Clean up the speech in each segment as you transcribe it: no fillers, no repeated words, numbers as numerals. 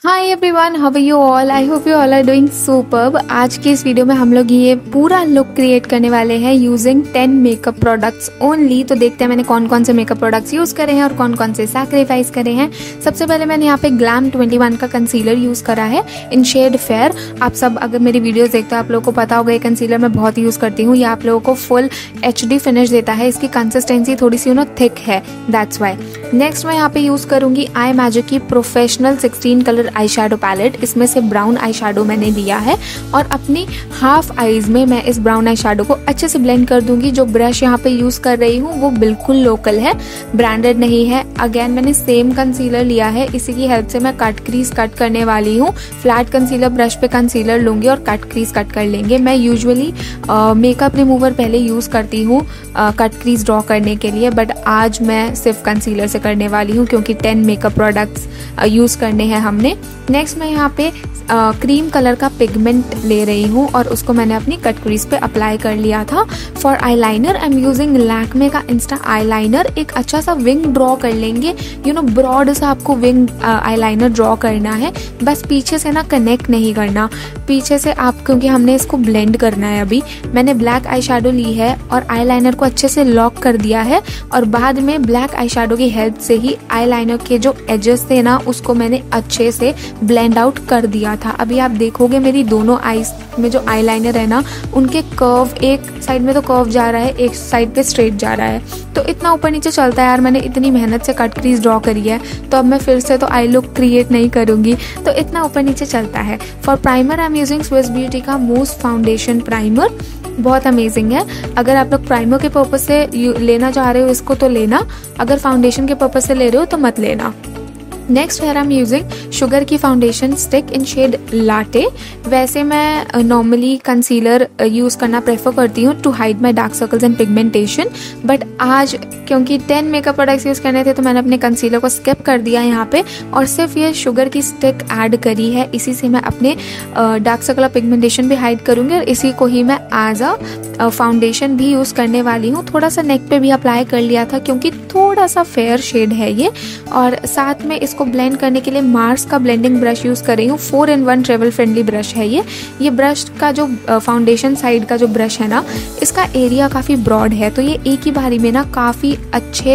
Hi everyone, how are you all? I hope you all are doing superb. आज के इस video में हम लोग ये पूरा लुक क्रिएट करने वाले हैं यूजिंग 10 मेकअप प्रोडक्ट्स ओनली। तो देखते हैं मैंने कौन कौन से मेकअप प्रोडक्ट्स यूज़ करे हैं और कौन कौन से सैक्रिफाइस करे हैं। सबसे पहले मैंने यहाँ पे ग्लैम 21 का कंसीलर यूज़ करा है इन शेड फेयर। आप सब अगर मेरी वीडियोज़ देखते हो आप लोगों को पता होगा ये कंसीलर मैं बहुत यूज़ करती हूँ। ये आप लोगों को फुल HD फिनिश देता है। इसकी कंसिस्टेंसी थोड़ी सी थिक है, दैट्स वाई। नेक्स्ट मैं यहाँ पे यूज़ करूँगी आई मैजिक की professional 16 colour eye shadow palette. इसमें से ब्राउन आई शैडो मैंने लिया है और अपनी हाफ आईज में मैं इस ब्राउन आई शैडो को अच्छे से ब्लेंड कर दूंगी। जो ब्रश यहाँ पे यूज़ कर रही हूँ वो बिल्कुल लोकल है, ब्रांडेड नहीं है। अगेन मैंने सेम कंसीलर लिया है, इसी की हेल्प से मैं कट क्रीज कट करने वाली हूँ। फ्लैट कंसीलर ब्रश पे कंसीलर लूँगी और कट क्रीज कट कर लेंगे। मैं यूजुअली मेकअप रिमूवर पहले यूज़ करती हूँ कट क्रीज ड्रॉ करने के लिए, बट आज मैं सिर्फ कंसीलर से करने वाली हूँ क्योंकि 10 मेकअप प्रोडक्ट्स यूज़ करने हैं हमने। नेक्स्ट मैं यहाँ पे क्रीम कलर का पिगमेंट ले रही हूँ और उसको मैंने अपनी कट क्रीज पे अप्लाई कर लिया था। For eyeliner I am using Lakme का इंस्टा आईलाइनर। एक अच्छा सा विंग ड्रॉ कर लेंगे, ब्रॉड सा आपको विंग आईलाइनर ड्रॉ करना है। बस पीछे से ना कनेक्ट नहीं करना, पीछे से आप, क्योंकि हमने इसको ब्लेंड करना है। अभी मैंने ब्लैक आई शैडो ली है और आईलाइनर को अच्छे से लॉक कर दिया है और बाद में ब्लैक आई शैडो की हेल्प से ही आईलाइनर के जो एजेस थे ना उसको मैंने अच्छे से ब्लेंड आउट कर दिया था। अभी आप देखोगे मेरी दोनों आईज में जो आईलाइनर है ना उनके कर्व, एक साइड में तो कर्व जा रहा है, एक साइड पे स्ट्रेट जा रहा है। तो इतना ऊपर नीचे चलता है यार। मैंने इतनी मेहनत से कट क्रीज ड्रॉ करी है तो अब मैं फिर से तो आई लुक क्रिएट नहीं करूंगी, तो इतना ऊपर नीचे चलता है। For primer I am using Swiss Beauty का मूस फाउंडेशन प्राइमर। बहुत अमेजिंग है। अगर आप लोग प्राइमर के पर्पज से लेना चाह रहे हो इसको तो लेना, अगर फाउंडेशन के पर्पज से ले रहे हो तो मत लेना। Next here I am using Sugar की foundation stick in shade latte. वैसे मैं नॉर्मली कंसीलर यूज़ करना प्रेफर करती हूँ to hide my dark circles and pigmentation, but आज क्योंकि 10 मेकअप प्रोडक्ट्स यूज़ करने थे तो मैंने अपने कंसीलर को स्किप कर दिया यहाँ पे और सिर्फ ये शुगर की स्टिक ऐड करी है। इसी से मैं अपने डार्क सर्कल और पिगमेंटेशन भी हाइड करूँगी और इसी को ही मैं एज अ फाउंडेशन भी यूज़ करने वाली हूँ। थोड़ा सा नेक पे भी अप्लाई कर लिया था क्योंकि थोड़ा सा फेयर शेड है ये। और साथ में इसको ब्लेंड करने के लिए मार्स का ब्लेंडिंग ब्रश यूज़ कर रही हूँ। 4-in-1 ट्रेवल फ्रेंडली ब्रश है ये ब्रश का जो फाउंडेशन साइड का जो ब्रश है ना इसका एरिया काफ़ी ब्रॉड है, तो ये एक ही बारी में ना काफ़ी अच्छे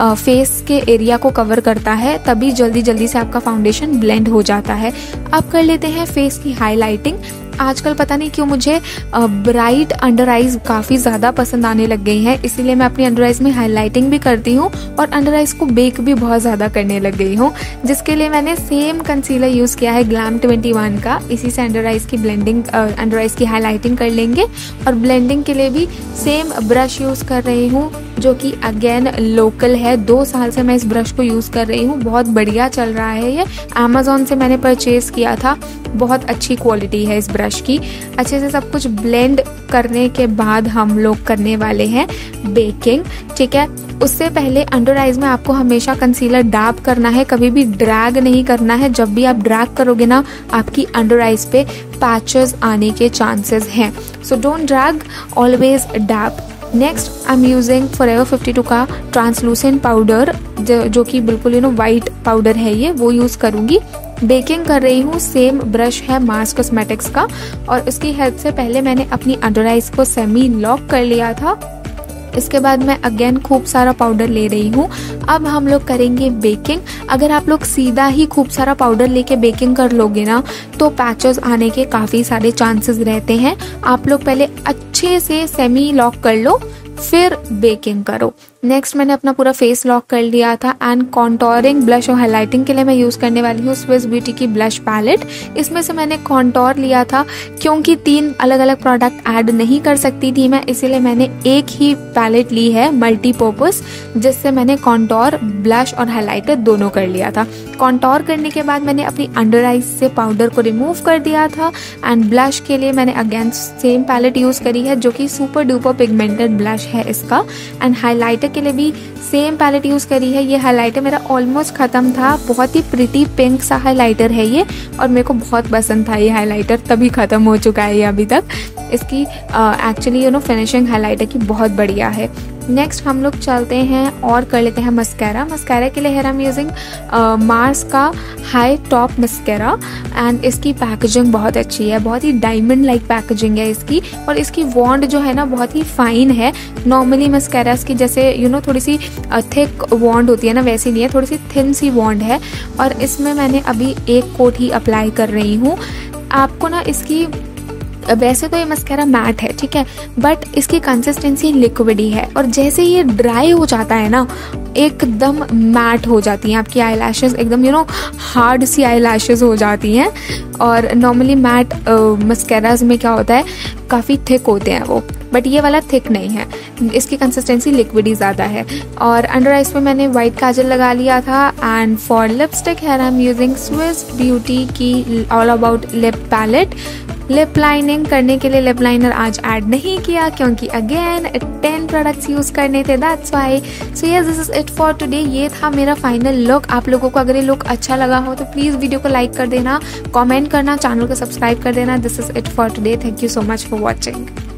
फेस के एरिया को कवर करता है, तभी जल्दी जल्दी से आपका फाउंडेशन ब्लेंड हो जाता है। अब कर लेते हैं फेस की हाईलाइटिंग। आजकल पता नहीं क्यों मुझे ब्राइट अंडर आइज काफ़ी ज़्यादा पसंद आने लग गई हैं, इसीलिए मैं अपनी अंडर आइज में हाईलाइटिंग भी करती हूँ और अंडर आइज को बेक भी बहुत ज़्यादा करने लग गई हूँ, जिसके लिए मैंने सेम कंसीलर यूज़ किया है ग्लैम 21 का। इसी से अंडर आइज की ब्लेंडिंग, अंडर आइज की हाईलाइटिंग कर लेंगे और ब्लेंडिंग के लिए भी सेम ब्रश यूज़ कर रही हूँ जो कि अगेन लोकल है। 2 साल से मैं इस ब्रश को यूज़ कर रही हूँ, बहुत बढ़िया चल रहा है ये। अमेज़ॉन से मैंने परचेज़ किया था, बहुत अच्छी क्वालिटी है इस ब्रश की। अच्छे से सब कुछ ब्लेंड करने के बाद हम लोग करने वाले हैं बेकिंग, ठीक है। उससे पहले अंडर आइज में आपको हमेशा कंसीलर डैब करना है, कभी भी ड्रैग नहीं करना है। जब भी आप ड्रैग करोगे ना आपकी अंडर आइज पे पैचेस आने के चांसेस हैं, so don't drag, always dab. Next I am using forever 52 का ट्रांसलूसेंट पाउडर जो कि बिल्कुल वाइट पाउडर है ये, वो यूज़ करूँगी। बेकिंग कर रही हूँ, सेम ब्रश है मार्स कॉस्मेटिक्स का और उसकी हेल्प से पहले मैंने अपनी अंडर आइज को सेमी लॉक कर लिया था। इसके बाद मैं अगेन खूब सारा पाउडर ले रही हूँ। अब हम लोग करेंगे बेकिंग। अगर आप लोग सीधा ही खूब सारा पाउडर लेके बेकिंग कर लोगे ना तो पैचेस आने के काफ़ी सारे चांसेस रहते हैं। आप लोग पहले अच्छे से सेमी लॉक कर लो फिर बेकिंग करो। नेक्स्ट मैंने अपना पूरा फेस लॉक कर लिया था एंड कॉन्टोरिंग ब्लश और हाइलाइटिंग के लिए मैं यूज़ करने वाली हूँ स्विस ब्यूटी की ब्लश पैलेट। इसमें से मैंने कॉन्टोर लिया था क्योंकि 3 अलग अलग प्रोडक्ट ऐड नहीं कर सकती थी मैं, इसीलिए मैंने एक ही पैलेट ली है मल्टीपर्पज़, जिससे मैंने कॉन्टोर, ब्लश और हाइलाइटर दोनों कर लिया था। कॉन्टोर करने के बाद मैंने अपनी अंडर आइज से पाउडर को रिमूव कर दिया था एंड ब्लश के लिए मैंने अगेन सेम पैलेट यूज़ करी है जो कि सुपर डुपर पिगमेंटेड ब्लश है इसका। एंड हाइलाइटर के लिए भी सेम पैलेट यूज़ करी है। ये हाइलाइटर मेरा ऑलमोस्ट ख़त्म था, बहुत ही प्रिटी पिंक सा हाइलाइटर है ये और मेरे को बहुत पसंद था ये हाइलाइटर, तभी ख़त्म हो चुका है ये अभी तक। इसकी एक्चुअली फिनिशिंग हाइलाइटर की बहुत बढ़िया है। नेक्स्ट हम लोग चलते हैं और कर लेते हैं मस्कैरा। मस्कैरा के लिए आई एम यूजिंग मार्स का हाई टॉप मस्कैरा एंड इसकी पैकेजिंग बहुत अच्छी है, बहुत ही डायमंड लाइक पैकेजिंग है इसकी, और इसकी वॉन्ड जो है ना बहुत ही फाइन है। नॉर्मली मस्कैरास की जैसे थोड़ी सी थिक वॉन्ड होती है ना, वैसी नहीं है, थोड़ी सी थिन सी वॉन्ड है। और इसमें मैंने अभी एक कोट ही अप्लाई कर रही हूँ। आपको ना इसकी वैसे तो ये मस्कैरा मैट है, ठीक है, बट इसकी कंसिस्टेंसी लिक्विड ही है, और जैसे ये ड्राई हो जाता है ना एकदम मैट हो जाती हैं आपकी आई लैशेज़, एकदम हार्ड सी आई लैशेज़ हो जाती हैं। और नॉर्मली मैट मस्कैराज में क्या होता है, काफ़ी थिक होते हैं वो, बट ये वाला थिक नहीं है, इसकी कंसिस्टेंसी लिक्विड ही ज़्यादा है। और अंडर आइज पे मैंने वाइट काजल लगा लिया था। And for lipstick here I am using Swiss Beauty की all about lip palette. Lip lining करने के लिए लिप लाइनर आज ऐड नहीं किया क्योंकि अगेन 10 प्रोडक्ट्स यूज़ करने थे, that's why. So yes, this is it for today. ये था मेरा फाइनल लुक। आप लोगों को अगर ये लुक अच्छा लगा हो तो प्लीज़ वीडियो को लाइक कर देना, कमेंट करना, चैनल को सब्सक्राइब कर देना। This is it for today. Thank you so much for watching.